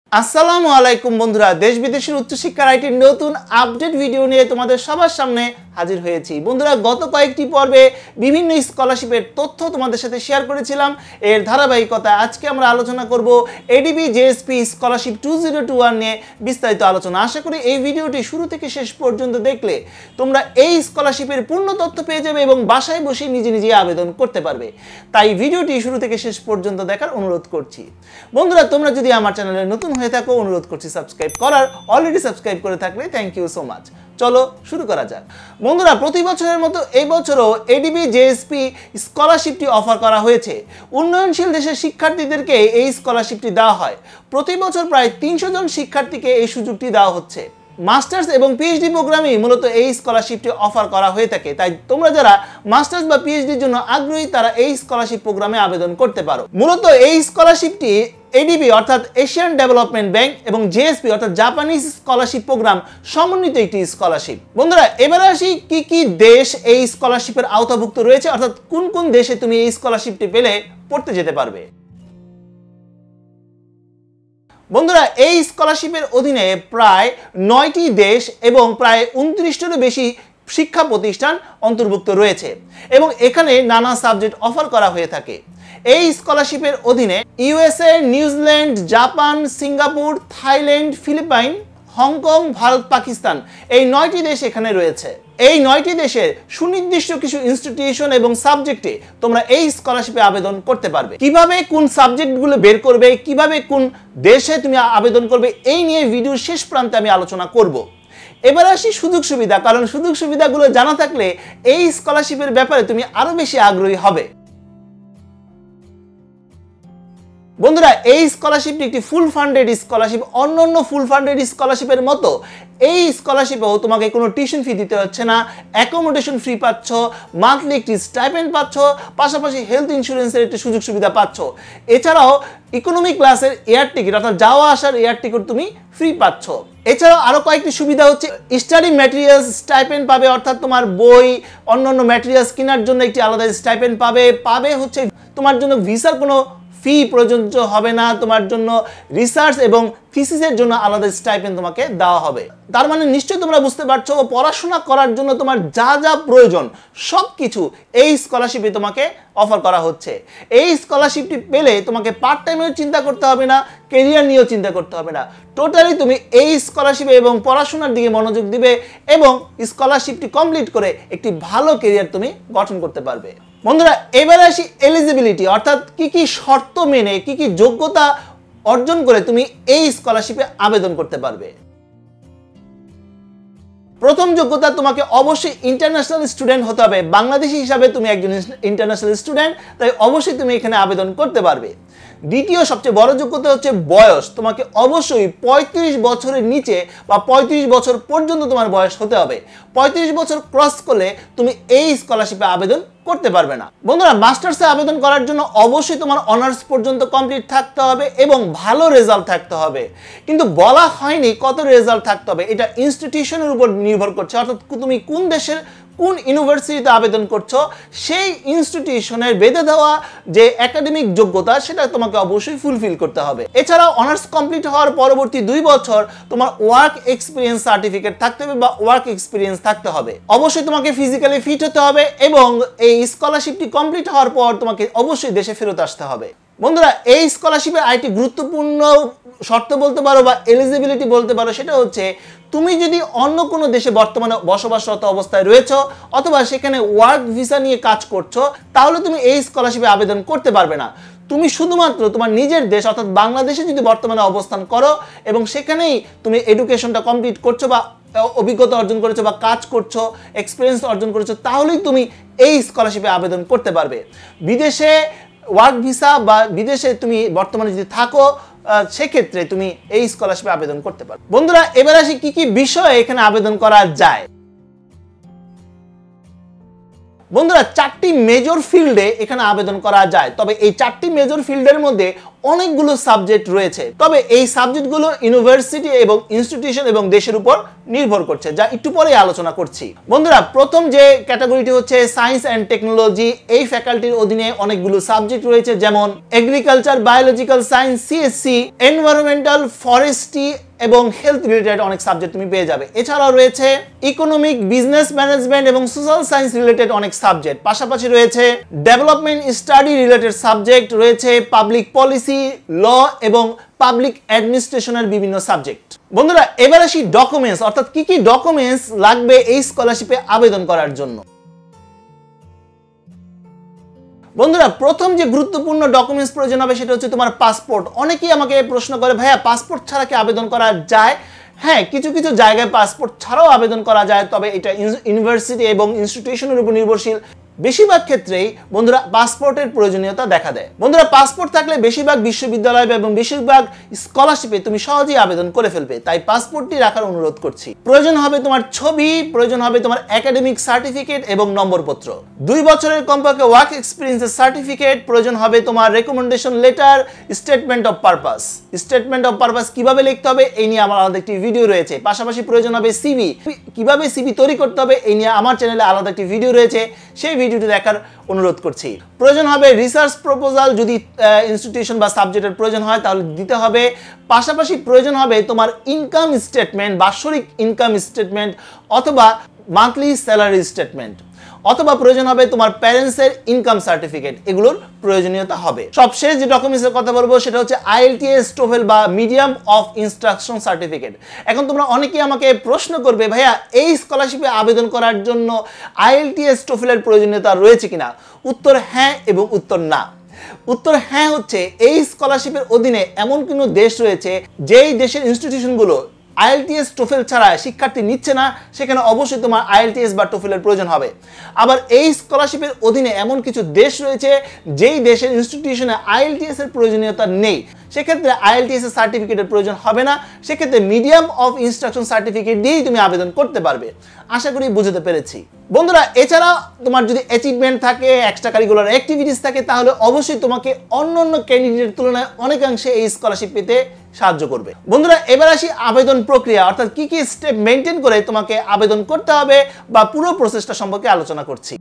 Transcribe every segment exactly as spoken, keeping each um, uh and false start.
আসসালামু আলাইকুম বন্ধুরা, দেশ বিদেশের উচ্চশিক্ষার আইটির নতুন আপডেট ভিডিও নিয়ে তোমাদের সবার সামনে হাজির হয়েছি। বন্ধুরা, গত কয়েকটি পর্বে বিভিন্ন স্কলারশিপের তথ্য তোমাদের সাথে শেয়ার করেছিলাম। এর ধারাবাহিকতা আজকে আমরা আলোচনা করব ADB JSP scholarship two zero two one নিয়ে বিস্তারিত আলোচনা। আশা করি এই ভিডিওটি শুরু থেকে শেষ পর্যন্ত দেখলে তোমরা এই স্কলারশিপের পূর্ণ তথ্য পেয়ে যাবে এবং বাসায় বসে নিজে নিজে আবেদন করতে পারবে। তাই ভিডিওটি শুরু থেকে শেষ পর্যন্ত দেখার অনুরোধ করছি। বন্ধুরা, তোমরা যদি আমার চ্যানেলে নতুন হয়ে থাকো অনুরোধ করছি সাবস্ক্রাইব করার। অলরেডি সাবস্ক্রাইব করে থাকলে থ্যাংক ইউ সো মাচ। চলো শুরু করা যাক। বন্ধুরা, প্রতি বছরের মতো এই বছরও এডিবি জেএসপি স্কলারশিপটি অফার করা হয়েছে। উন্নয়নশীল দেশের শিক্ষার্থীদেরকে এই স্কলারশিপটি দেওয়া হয়। প্রতি বছর প্রায় তিনশো জন শিক্ষার্থীকে এই সুযোগটি দেওয়া হচ্ছে। মাস্টার্স এবং পিএইচডি প্রোগ্রামে মূলত এই স্কলারশিপটি অফার করা হয়ে থাকে। তাই তোমরা যারা মাস্টার্স বা পিএইচডির জন্য আগ্রহী তারা এই স্কলারশিপ প্রোগ্রামে আবেদন করতে পারো। মূলত এই স্কলারশিপটি এডিবি অর্থাৎ এশিয়ান ডেভেলপমেন্ট ব্যাংক এবং জেএসপি অর্থাৎ জাপানিজ স্কলারশিপ প্রোগ্রাম সমন্বিত একটি স্কলারশিপ। বন্ধুরা, এবার আসি কি কি দেশ এই স্কলারশিপের আওতাভুক্ত রয়েছে, অর্থাৎ কোন কোন দেশে তুমি এই স্কলারশিপটি পেলে পড়তে যেতে পারবে। বন্ধুরা, এই স্কলারশিপের অধীনে প্রায় নয়টি দেশ এবং প্রায় উনত্রিশটিরও বেশি শিক্ষা প্রতিষ্ঠান অন্তর্ভুক্ত রয়েছে এবং এখানে নানা সাবজেক্ট অফার করা হয়ে থাকে। এই স্কলারশিপের অধীনে USA, New Zealand, Japan, Singapore, Thailand, Philippines, Hong Kong, Bharat, Pakistan এই নয়টি দেশ এখানে রয়েছে। এই নয়টি দেশের সুনির্দিষ্ট কিছু ইনস্টিটিউশন এবং সাবজেক্টে তোমরা এই স্কলারশিপে আবেদন করতে পারবে। কিভাবে কোন সাবজেক্টগুলো বের করবে, কিভাবে কোন দেশে তুমি আবেদন করবে, এই নিয়ে ভিডিওর শেষ প্রান্তে আমি আলোচনা করব। এবার আসি সুযোগ সুবিধা, কারণ সুযোগ সুবিধাগুলো জানা থাকলে এই স্কলারশিপের ব্যাপারে তুমি আরো বেশি আগ্রহী হবে। বন্ধুরা, এই স্কলারশিপটি একটি ফুল ফান্ডেড স্কলারশিপ। অন্যান্য ফুল ফান্ডেড স্কলারশিপের মতো এই স্কলারশিপেও তোমাকে কোনো টিউশন ফি দিতে হচ্ছে না, অ্যাকোমোডেশন ফ্রি পাচ্ছ, মান্থলি একটি স্টাইপেন্ড পাচ্ছ, পাশাপাশি হেলথ ইন্স্যুরেন্সের একটি সুযোগ সুবিধা পাচ্ছ। এছাড়াও ইকোনমি ক্লাসের এয়ার টিকিট অর্থাৎ যাওয়া আসার এয়ার টিকিট তুমি ফ্রি পাচ্ছ। এছাড়াও আরো কয়েকটি সুবিধা হচ্ছে স্টাডি ম্যাটেরিয়ালস স্টাইপেন্ড পাবে, অর্থাৎ তোমার বই অন্যান্য ম্যাটেরিয়ালস কেনার জন্য একটি আলাদা স্টাইপেন্ড পাবে। পাবে হচ্ছে তোমার জন্য ভিসার কোনো ফি প্রযোজ্য হবে না, তোমার জন্য রিসার্চ এবং থিসিসের জন্য আলাদা স্টাইপেন্ড তোমাকে দেওয়া হবে। তার মানে নিশ্চয়ই তোমরা বুঝতে পারছো পড়াশোনা করার জন্য তোমার যা যা প্রয়োজন সব কিছু এই স্কলারশিপে তোমাকে অফার করা হচ্ছে। এই স্কলারশিপটি পেলে তোমাকে পার্ট টাইমেও চিন্তা করতে হবে না, কেরিয়ার নিয়েও চিন্তা করতে হবে না। টোটালি তুমি এই স্কলারশিপে এবং পড়াশোনার দিকে মনোযোগ দিবে এবং স্কলারশিপটি কমপ্লিট করে একটি ভালো কেরিয়ার তুমি গঠন করতে পারবে। বন্ধুরা, এবার আসি এলিজিবিলিটি, অর্থাৎ কি কি শর্ত মেনে কি কি যোগ্যতা অর্জন করে তুমি এই স্কলারশিপে আবেদন করতে পারবে। প্রথম যোগ্যতা, তোমাকে অবশ্যই ইন্টারন্যাশনাল স্টুডেন্ট হতে হবে। বাংলাদেশি হিসাবে তুমি একজন ইন্টারন্যাশনাল স্টুডেন্ট, তাই অবশ্যই তুমি এখানে আবেদন করতে পারবে। দ্বিতীয় সবচেয়ে বড় যোগ্যতা হচ্ছে বয়স। তোমাকে অবশ্যই পঁয়ত্রিশ বছরের নিচে বা পঁয়ত্রিশ বছর পর্যন্ত তোমার বয়স হতে হবে। পঁয়ত্রিশ বছর ক্রস করলে তুমি এই স্কলারশিপে আবেদন করতে পারবে না। বন্ধুরা, মাস্টার্সে আবেদন করার জন্য অবশ্যই তোমার অনার্স পর্যন্ত কমপ্লিট থাকতে হবে এবং ভালো রেজাল্ট থাকতে হবে। কিন্তু বলা হয়নি কত রেজাল্ট থাকতে হবে, এটা ইনস্টিটিউশনের উপর নির্ভর করছে, অর্থাৎ তুমি কোন দেশের কোন ইউনিভার্সিটিতে আবেদন করছো সেই ইনস্টিটিউশনের বেঁধে দেওয়া যে একাডেমিক যোগ্যতা সেটা তোমাকে অবশ্যই ফুলফিল করতে হবে। এছাড়াও অনার্স কমপ্লিট হওয়ার পরবর্তী দুই বছর তোমার ওয়ার্ক এক্সপিরিয়েন্স সার্টিফিকেট থাকতে হবে বা ওয়ার্ক এক্সপিরিয়েন্স থাকতে হবে। অবশ্যই তোমাকে ফিজিক্যালি ফিট হতে হবে এবং এই স্কলারশিপটি কমপ্লিট হওয়ার পর তোমাকে অবশ্যই দেশে ফেরত আসতে হবে। বন্ধুরা, এই স্কলারশিপের আরেকটি গুরুত্বপূর্ণ শর্ত বলতে পারো বা এলিজিবিলিটি বলতে পারো, সেটা হচ্ছে তুমি যদি অন্য কোনো দেশে বর্তমানে বসবাসরত অবস্থায় রয়েছো অথবা সেখানে ওয়ার্ক ভিসা নিয়ে কাজ করছো, তাহলে তুমি এই স্কলারশিপে আবেদন করতে পারবে না। তুমি শুধুমাত্র তোমার নিজের দেশ অর্থাৎ বাংলাদেশে যদি বর্তমানে অবস্থান করো এবং সেখানেই তুমি এডুকেশনটা কমপ্লিট করছো বা অভিজ্ঞতা অর্জন করেছো বা কাজ করছো, এক্সপিরিয়েন্স অর্জন করেছো, তাহলেই তুমি এই স্কলারশিপে আবেদন করতে পারবে। বিদেশে ওয়ার্ক ভিসা বা বিদেশে তুমি বর্তমানে যদি থাকো সেক্ষেত্রে তুমি এই স্কলারশিপে আবেদন করতে পারো। বন্ধুরা, এবার আসি কি কি বিষয়ে এখানে আবেদন করা যায়। বন্ধুরা চারটি মেজর ফিল্ডে এখানে আবেদন করা যায়, তবে এই চারটি মেজর ফিল্ডের মধ্যে অনেকগুলো সাবজেক্ট রয়েছে, তবে এই সাবজেক্টগুলো ইউনিভার্সিটি এবং ইনস্টিটিউশন এবং দেশের উপর নির্ভর করছে, যা একটু পরে আলোচনা করছি। বন্ধুরা প্রথম যে ক্যাটাগরিটি হচ্ছে সায়েন্স অ্যান্ড টেকনোলজি। এই ফ্যাকাল্টির অধীনে অনেকগুলো সাবজেক্ট রয়েছে, যেমন agriculture, biological science, CSC, environmental, forestry এবং হেলথ রিলেটেড অনেক সাবজেক্ট তুমি পেয়ে যাবে। এছাড়াও রয়েছে ইকোনমিক, বিজনেস ম্যানেজমেন্ট এবং সোশ্যাল সায়েন্স রিলেটেড অনেক সাবজেক্ট। পাশাপাশি রয়েছে ডেভেলপমেন্ট স্টাডি রিলেটেড সাবজেক্ট, রয়েছে পাবলিক পলিসি, ল এবং পাবলিক অ্যাডমিনিস্ট্রেশনের বিভিন্ন সাবজেক্ট। বন্ধুরা এবার আসি ডকুমেন্টস, অর্থাৎ কি কি ডকুমেন্টস লাগবে এই স্কলারশিপে আবেদন করার জন্য। বন্ধুরা প্রথম যে গুরুত্বপূর্ণ ডকুমেন্টস প্রয়োজন হবে সেটা হচ্ছে তোমার পাসপোর্ট। অনেকেই আমাকে প্রশ্ন করে, ভাইয়া পাসপোর্ট ছাড়া কি আবেদন করা যায়? হ্যাঁ, কিছু কিছু জায়গায় পাসপোর্ট ছাড়াও আবেদন করা যায়, তবে এটা ইউনিভার্সিটি এবং ইনস্টিটিউশনের উপর নির্ভরশীল। বেশিরভাগ ক্ষেত্রেই বন্ধুরা পাসপোর্টের প্রয়োজনীয়তা দেখা দেয়। বন্ধুরা পাসপোর্ট থাকলে বেশিরভাগ বিশ্ববিদ্যালয় এবং বেশিরভাগ স্কলারশিপে তুমি সহজেই আবেদন করে ফেলবে, তাই পাসপোর্টটি রাখার অনুরোধ করছি। প্রয়োজন হবে তোমার ছবি, প্রয়োজন হবে তোমার একাডেমিক সার্টিফিকেট এবং নম্বরপত্র, দুই বছরের কমপক্ষে ওয়ার্ক এক্সপিরিয়েন্সের সার্টিফিকেট, প্রয়োজন হবে তোমার recommendation letter, statement of purpose. Statement of purpose কিভাবে লিখতে হবে এই নিয়ে আমার আলাদা একটি ভিডিও রয়েছে। পাশাপাশি প্রয়োজন হবে সিভি, কিভাবে সিভি তৈরি করতে হবে এই নিয়ে আমার চ্যানেলে আলাদা একটি ভিডিও রয়েছে, সেই ভিডিওটি দেখার অনুরোধ করছি। প্রয়োজন হবে রিসার্চ প্রপোজাল, যদি ইনস্টিটিউশন বা সাবজেক্টের প্রয়োজন হয় তাহলে দিতে হবে। পাশাপাশি প্রয়োজন হবে তোমার ইনকাম স্টেটমেন্ট, বাৎসরিক ইনকাম স্টেটমেন্ট অথবা মান্থলি স্যালারি স্টেটমেন্ট, অথবা প্রয়োজন হবে তোমার প্যারেন্টসের ইনকাম সার্টিফিকেট, এগুলোর প্রয়োজনীয়তা হবে। সবশেষ যে ডকুমেন্টসের কথা বলবো সেটা হচ্ছে আইএলটিএস, টোফেল বা মিডিয়াম অফ ইনস্ট্রাকশন সার্টিফিকেট। এখন তোমরা অনেকেই আমাকে প্রশ্ন করবে, ভাইয়া এই স্কলারশিপে আবেদন করার জন্য আইএলটিএস, টোফেলের প্রয়োজনীয়তা রয়েছে কিনা? উত্তর হ্যাঁ এবং উত্তর না। উত্তর হ্যাঁ হচ্ছে এই স্কলারশিপের অধীনে এমন কোনো দেশ রয়েছে যেই দেশের ইনস্টিটিউশনগুলো আইএলটিএস, টোফেল ছাড়া শিক্ষার্থী নিচ্ছে না, সেখানে অবশ্যই তোমার আইএলটিএস বা টোফেলের প্রয়োজন হবে। আবার এই স্কলারশিপের অধীনে এমন কিছু দেশ রয়েছে যেই দেশের ইনস্টিটিউশনে আইএলটিএস এর প্রয়োজনীয়তা নেই, সেক্ষেত্রে আইএলটিএস এর সার্টিফিকেটের প্রয়োজন হবে না, সেক্ষেত্রে মিডিয়াম অফ ইনস্ট্রাকশন সার্টিফিকেট দিয়েই তুমি আবেদন করতে পারবে। আশা করি বুঝতে পেরেছি। বন্ধুরা এছাড়া তোমার যদি অ্যাচিভমেন্ট থাকে, এক্সট্রা কারিকুলার অ্যাক্টিভিটিস থাকে, তাহলে অবশ্যই তোমাকে অন্য অন্য ক্যান্ডিডেটের তুলনায় অনেকাংশে এই স্কলারশিপ পেতে সাহায্য করবে। বন্ধুরা এবার আসি আবেদন প্রক্রিয়া, অর্থাৎ কি কি স্টেপ মেনটেন করে তোমাকে আবেদন করতে হবে বা পুরো প্রসেসটা সম্পর্কে আলোচনা করছি।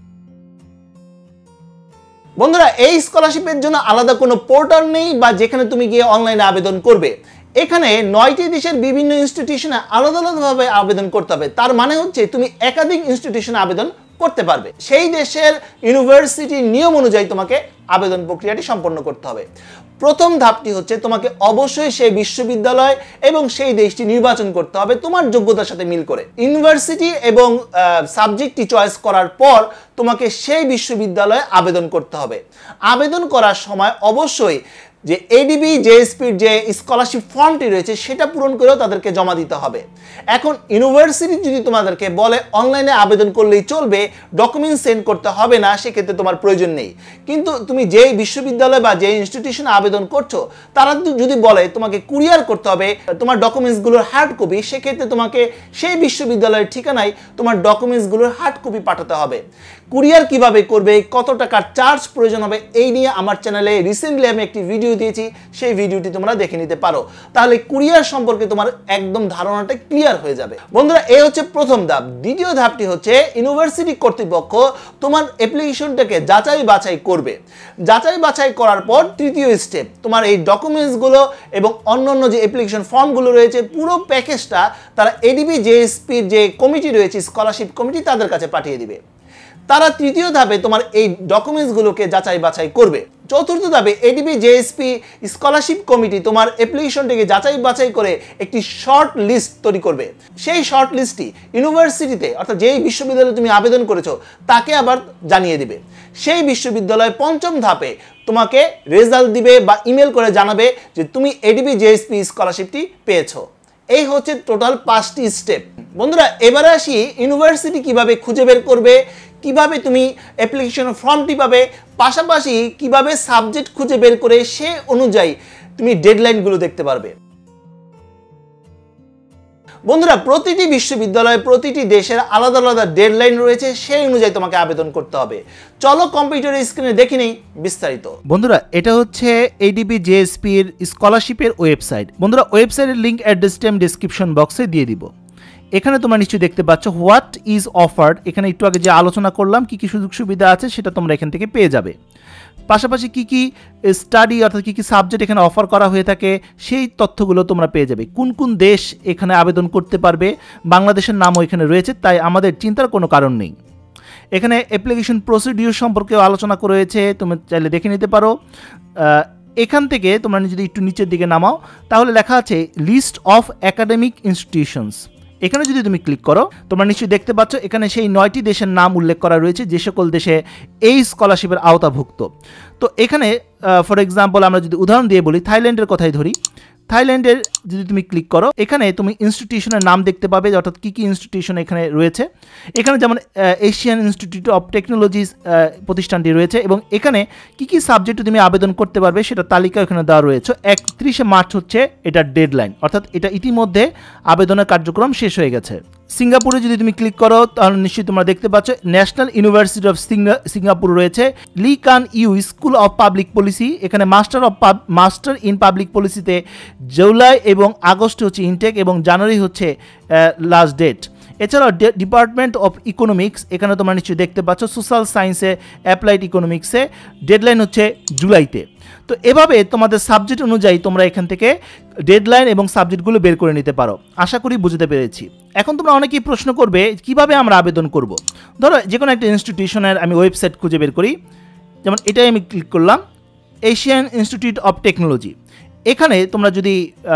বন্ধুরা এই স্কলারশিপের জন্য আলাদা কোনো পোর্টাল নেই বা যেখানে তুমি গিয়ে অনলাইনে আবেদন করবে। এখানে নয়টি দেশের বিভিন্ন ইনস্টিটিউশনে আলাদা আলাদাভাবে আবেদন করতে হবে। তার মানে হচ্ছে তুমি একাধিক ইনস্টিটিউশনে আবেদন করতে পারবে। সেই দেশের ইউনিভার্সিটির নিয়ম অনুযায়ী তোমাকে আবেদন প্রক্রিয়াটি সম্পন্ন করতে হবে। প্রথম ধাপটি হচ্ছে তোমাকে অবশ্যই সেই বিশ্ববিদ্যালয় এবং সেই দেশটি নির্বাচন করতে হবে তোমার যোগ্যতার সাথে মিল করে। ইউনিভার্সিটি এবং সাবজেক্টটি চয়েস করার পর তোমাকে সেই বিশ্ববিদ্যালয়ে আবেদন করতে হবে। আবেদন করার সময় অবশ্যই যে এডিবি জেএসপির যে স্কলারশিপ ফর্মটি রয়েছে সেটা পূরণ করেও তাদেরকে জমা দিতে হবে। এখন ইউনিভার্সিটি যদি তোমাদেরকে বলে অনলাইনে আবেদন করলেই চলবে, ডকুমেন্ট সেন্ড করতে হবে না, সেক্ষেত্রে তোমার প্রয়োজন নেই। কিন্তু তুমি যেই বিশ্ববিদ্যালয় বা যে ইনস্টিটিউশনে আবেদন করছো তারা যদি বলে তোমাকে কুরিয়ার করতে হবে তোমার ডকুমেন্টসগুলোর হার্ড কপি, সেক্ষেত্রে তোমাকে সেই বিশ্ববিদ্যালয়ের ঠিকানায় তোমার ডকুমেন্টসগুলোর হার্ড কপি পাঠাতে হবে। কুরিয়ার কিভাবে করবে, কত টাকার চার্জ প্রয়োজন হবে, এই নিয়ে আমার চ্যানেলে রিসেন্টলি আমি একটি ভিডিও দিয়েছি, সেই ভিডিওটি তোমরা দেখে নিতে পারো। তাহলে কুরিয়ার সম্পর্কে তোমার একদম ধারণাটা ক্লিয়ার হয়ে যাবে। বন্ধুরা এই হচ্ছে প্রথম ধাপ। দ্বিতীয় ধাপটি হচ্ছে ইউনিভার্সিটি কর্তৃপক্ষ তোমার অ্যাপ্লিকেশনটাকে যাচাই বাছাই করবে। যাচাই বাছাই করার পর তৃতীয় স্টেপ, তোমার এই ডকুমেন্টসগুলো এবং অন্যান্য যে অ্যাপ্লিকেশন ফর্মগুলো রয়েছে পুরো প্যাকেজটা তারা এডিবি জেএসপির যে কমিটি রয়েছে, স্কলারশিপ কমিটি, তাদের কাছে পাঠিয়ে দিবে। তারা তৃতীয় ধাপে তোমার এই ডকুমেন্টসগুলোকে যাচাই বাছাই করবে। চতুর্থ ধাপে এডিবি জেএসপি স্কলারশিপ কমিটি তোমার অ্যাপ্লিকেশনটিকে যাচাই বাছাই করে একটি শর্ট লিস্ট তৈরি করবে। সেই শর্ট লিস্টটি ইউনিভার্সিটিতে অর্থাৎ যেই বিশ্ববিদ্যালয়ে তুমি আবেদন করেছো তাকে আবার জানিয়ে দিবে। সেই বিশ্ববিদ্যালয় পঞ্চম ধাপে তোমাকে রেজাল্ট দিবে বা ইমেল করে জানাবে যে তুমি এডিবি জেএসপি স্কলারশিপটি পেয়েছো। এই হচ্ছে টোটাল পাঁচটি স্টেপ। বন্ধুরা এবারে আসি ইউনিভার্সিটি কিভাবে খুঁজে বের করবে, কিভাবে তুমি অ্যাপ্লিকেশন ফর্মটি পাবে, পাশাপাশি কিভাবে সাবজেক্ট খুঁজে বের করে সে অনুযায়ী তুমি ডেডলাইনগুলো দেখতে পারবে। বন্ধুরা প্রতিটি বিশ্ববিদ্যালয়ে প্রতিটি দেশের আলাদা আলাদা ডেডলাইন রয়েছে, সেই অনুযায়ী তোমাকে আবেদন করতে হবে। চলো কম্পিউটারের স্ক্রিনে দেখে নেই বিস্তারিত। বন্ধুরা এটা হচ্ছে A D B J S P এর স্কলারশিপের ওয়েবসাইট। বন্ধুরা ওয়েবসাইটের লিঙ্ক অ্যাড্রেসটা আমি ডেসক্রিপশন বক্সে দিয়ে দিব। এখানে তোমরা নিশ্চয়ই দেখতে পাচ্ছ হোয়াট ইজ অফার্ড, এখানে একটু আগে যে আলোচনা করলাম কি কি সুযোগ সুবিধা আছে সেটা তোমরা এখান থেকে পেয়ে যাবে। পাশাপাশি কি কি স্টাডি অর্থাৎ কি কি সাবজেক্ট এখানে অফার করা হয়ে থাকে সেই তথ্যগুলো তোমরা পেয়ে যাবে। কোন কোন দেশ এখানে আবেদন করতে পারবে, বাংলাদেশের নামও এখানে রয়েছে, তাই আমাদের চিন্তার কোনো কারণ নেই। এখানে অ্যাপ্লিকেশন প্রসিডিউর সম্পর্কেও আলোচনা করা হয়েছে, তুমি চাইলে দেখে নিতে পারো। এখান থেকে তোমরা যদি একটু নিচের দিকে নামাও তাহলে লেখা আছে লিস্ট অফ একাডেমিক ইনস্টিটিউশনস। এখানে যদি তুমি ক্লিক করো তোমরা নিশ্চয়ই দেখতে পাচ্ছ এখানে সেই নয়টি দেশের নাম উল্লেখ করা রয়েছে যে সকল দেশে এই স্কলারশিপের আওতাভুক্ত। তো এখানে ফর এক্সাম্পল আমরা যদি উদাহরণ দিয়ে বলি, থাইল্যান্ডের কথাই ধরি। থাইল্যান্ডের যদি তুমি ক্লিক করো এখানে তুমি ইনস্টিটিউশনের নাম দেখতে পাবে, অর্থাৎ কী কী ইনস্টিটিউশন এখানে রয়েছে। এখানে যেমন এশিয়ান ইনস্টিটিউট অফ টেকনোলজিস প্রতিষ্ঠানটি রয়েছে এবং এখানে কী কী সাবজেক্টে তুমি আবেদন করতে পারবে সেটা তালিকা এখানে দেওয়া রয়েছে। একত্রিশে মার্চ হচ্ছে এটার ডেডলাইন, অর্থাৎ এটা ইতিমধ্যে আবেদনের কার্যক্রম শেষ হয়ে গেছে। সিঙ্গাপুরে যদি তুমি ক্লিক করো তাহলে নিশ্চয়ই তোমরা দেখতে পাচ্ছ ন্যাশনাল ইউনিভার্সিটি অফ সিঙ্গাপুর রয়েছে। Lee Kuan Yew school of public policy, এখানে master of master in public পলিসিতে জুলাই এবং আগস্ট হচ্ছে ইনটেক এবং জানুয়ারি হচ্ছে লাস্ট ডেট। এছাড়াও ডিপার্টমেন্ট অফ ইকোনমিক্স, এখানে তোমরা নিশ্চয়ই দেখতে পাচ্ছ সোশ্যাল সায়েন্সে অ্যাপ্লাইড ইকোনমিক্সে ডেডলাইন হচ্ছে জুলাইতে। তো এভাবে তোমাদের সাবজেক্ট অনুযায়ী তোমরা এখান থেকে ডেডলাইন এবং সাবজেক্টগুলো বের করে নিতে পারো। আশা করি বুঝতে পেরেছি। এখন তোমরা অনেকেই প্রশ্ন করবে কিভাবে আমরা আবেদন করব। ধরো যে কোনো একটা ইনস্টিটিউশনের আমি ওয়েবসাইট খুঁজে বের করি, যেমন এটাই আমি ক্লিক করলাম এশিয়ান ইনস্টিটিউট অফ টেকনোলজি। এখানে তোমরা যদি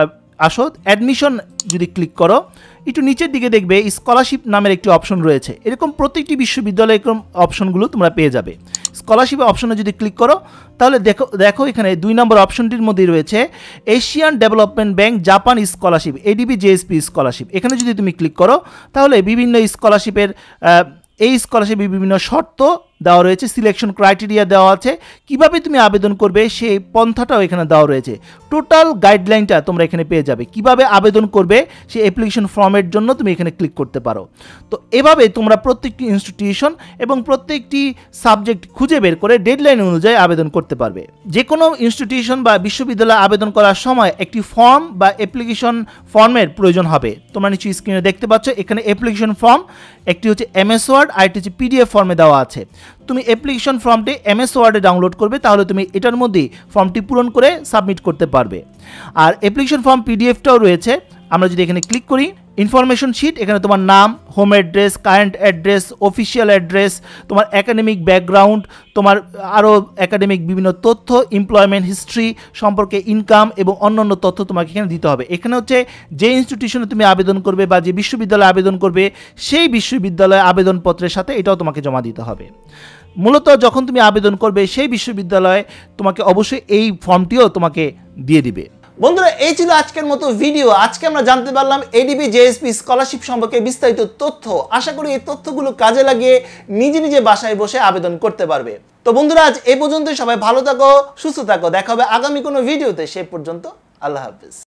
আসো অ্যাডমিশন যদি ক্লিক করো একটু নিচের দিকে দেখবে স্কলারশিপ নামের একটি অপশন রয়েছে। এরকম প্রত্যেকটি বিশ্ববিদ্যালয়ে এরকম অপশনগুলো তোমরা পেয়ে যাবে। স্কলারশিপ অপশনে যদি ক্লিক করো তাহলে দেখো দেখো এখানে দুই নম্বর অপশনটির মধ্যেই রয়েছে Asian development bank Japan scholarship A D B J S P scholarship. এখানে যদি তুমি ক্লিক করো তাহলে বিভিন্ন স্কলারশিপের এই স্কলারশিপে বিভিন্ন শর্ত দেওয়া রয়েছে, সিলেকশন ক্রাইটেরিয়া দেওয়া আছে, কিভাবে তুমি আবেদন করবে সেই পন্থাটাও এখানে দেওয়া রয়েছে। টোটাল গাইডলাইনটা তোমরা এখানে পেয়ে যাবে, কিভাবে আবেদন করবে সেই অ্যাপ্লিকেশন ফর্মের জন্য তুমি এখানে ক্লিক করতে পারো। তো এভাবে তোমরা প্রত্যেকটি ইনস্টিটিউশন এবং প্রত্যেকটি সাবজেক্ট খুঁজে বের করে ডেডলাইন অনুযায়ী আবেদন করতে পারবে। যে কোনো ইনস্টিটিউশন বা বিশ্ববিদ্যালয়ে আবেদন করার সময় একটি ফর্ম বা অ্যাপ্লিকেশন ফর্মের প্রয়োজন হবে। তোমরা নিশ্চয়ই স্ক্রিনে দেখতে পাচ্ছ এখানে অ্যাপ্লিকেশন ফর্ম, একটি হচ্ছে এমএস ওয়ার্ড আর একটি হচ্ছে পিডিএফ ফর্মে দেওয়া আছে। তুমি অ্যাপ্লিকেশন ফর্মটি এমএস ওয়ার্ডে ডাউনলোড করবে, তাহলে তুমি এটার মধ্যেই ফর্মটি পূরণ করে সাবমিট করতে পারবে। আর অ্যাপ্লিকেশন ফর্ম পিডিএফটাও রয়েছে। আমরা যদি এখানে ক্লিক করি ইনফরমেশন শিট, এখানে তোমার নাম, home address, current address, official address, তোমার একাডেমিক ব্যাকগ্রাউন্ড, তোমার আরও একাডেমিক বিভিন্ন তথ্য, এমপ্লয়মেন্ট হিস্ট্রি সম্পর্কে ইনকাম এবং অন্যান্য তথ্য তোমাকে এখানে দিতে হবে। এখানে হচ্ছে যে ইনস্টিটিউশনে তুমি আবেদন করবে বা যে বিশ্ববিদ্যালয়ে আবেদন করবে সেই বিশ্ববিদ্যালয়ে আবেদনপত্রের সাথে এটাও তোমাকে জমা দিতে হবে। মূলত যখন তুমি আবেদন করবে সেই বিশ্ববিদ্যালয়ে তোমাকে অবশ্যই এই ফর্মটিও তোমাকে দিয়ে দিবে। বন্ধুরা এই ছিল আজকের মতো ভিডিও। আজকে আমরা জানতে পারলাম A D B J S P scholarship সম্পর্কে বিস্তারিত তথ্য। আশা করি এই তথ্যগুলো কাজে লাগিয়ে নিজে নিজে বাসায় বসে আবেদন করতে পারবে। তো বন্ধুরা আজ এই পর্যন্তই। সবাই ভালো থাকো, সুস্থ থাকো। দেখা হবে আগামী কোনো ভিডিওতে। সেই পর্যন্ত আল্লাহ হাফেজ।